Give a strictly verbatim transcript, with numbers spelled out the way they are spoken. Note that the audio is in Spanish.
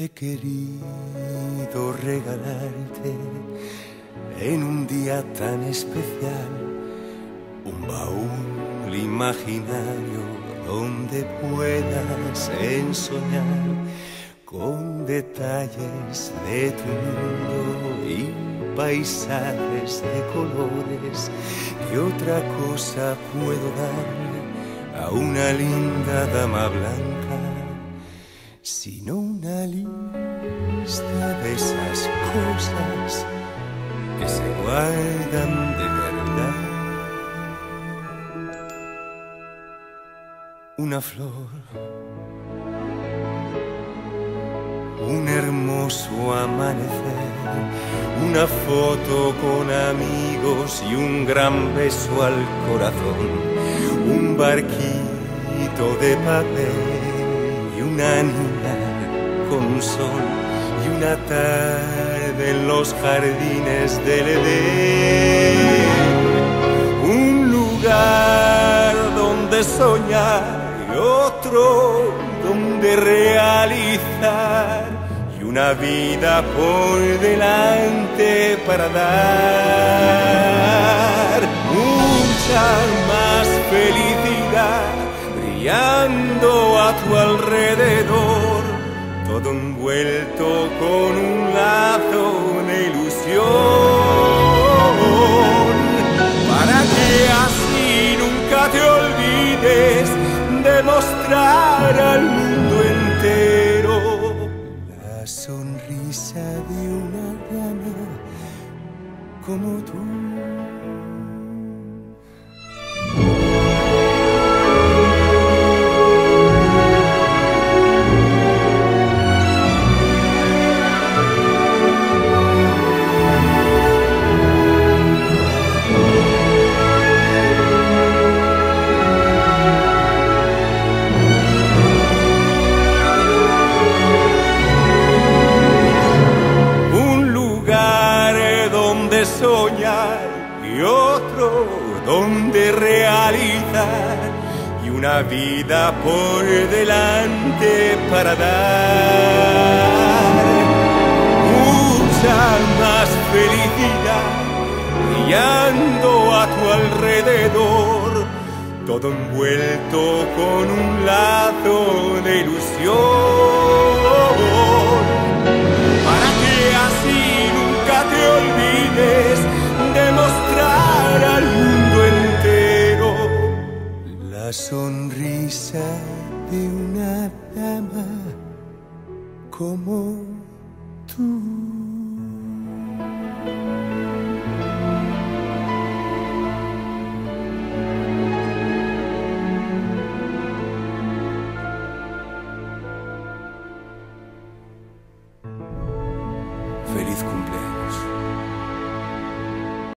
He querido regalarte en un día tan especial un baúl imaginario donde puedas ensoñar con detalles de tu mundo y paisajes de colores. ¿Qué otra cosa puedo darle a una linda dama blanca sino una lista de esas cosas que se guardan de verdad? Una flor, un hermoso amanecer, una foto con amigos y un gran beso al corazón, un barquito de papel y una niña con un sol y una tarde en los jardines del Edén, un lugar donde soñar y otro donde realizar, y una vida por delante para dar mucha más felicidad brillando a tu alrededor, todo envuelto con un lazo de ilusión, para que así nunca te olvides de mostrar al mundo entero la sonrisa de una dama como tú. Soñar y otro donde realizar, y una vida por delante para dar mucha más felicidad brillando a tu alrededor, todo envuelto con un lazo de ilusión, para que así nunca te olvides de mostrar al mundo entero la sonrisa de una dama como tú.